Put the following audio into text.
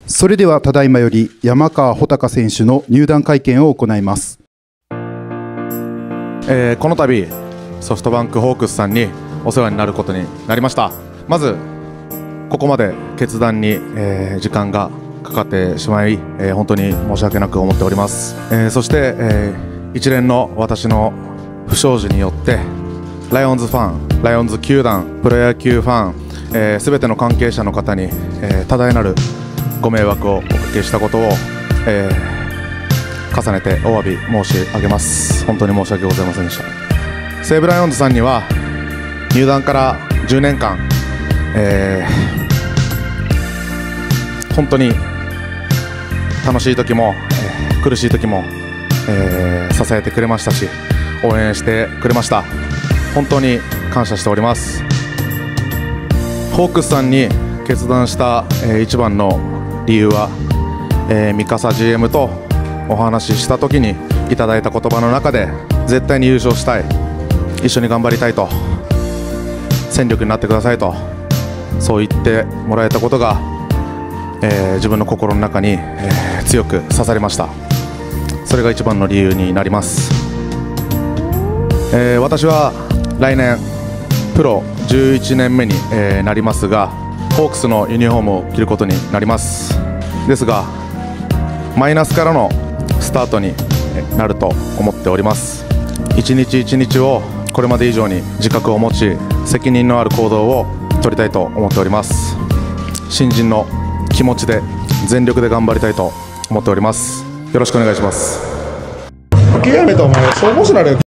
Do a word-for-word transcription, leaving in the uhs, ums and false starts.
それではただいまより山川穂高選手の入団会見を行います。 えー、この度ソフトバンクホークスさんにお世話になることになりました。まずここまで決断に、えー、時間がかかってしまい、えー、本当に申し訳なく思っております。えー、そして、えー、一連の私の不祥事によってライオンズファン、ライオンズ球団、プロ野球ファン、えー、全ての関係者の方に、えー、多大なるご迷惑をおかけしたことを、えー、重ねてお詫び申し上げます。本当に申し訳ございませんでした。西武ライオンズさんには入団からじゅうねんかん、えー、本当に楽しい時も、えー、苦しい時も、えー、支えてくれましたし応援してくれました。本当に感謝しております。ホークスさんに決断した、えー、一番の理由は、えー、三笠 ジーエム とお話しした時にいただいた言葉の中で絶対に優勝したい、一緒に頑張りたいと、戦力になってくださいとそう言ってもらえたことが、えー、自分の心の中に、えー、強く刺さりました。それが一番の理由になります。えー、私は来年プロじゅういちねんめに、えー、なりますがホークスのユニフォームを着ることになります。ですがマイナスからのスタートになると思っております。一日一日をこれまで以上に自覚を持ち責任のある行動を取りたいと思っております。新人の気持ちで全力で頑張りたいと思っております。よろしくお願いします。 諦めたお前消防士なれよ。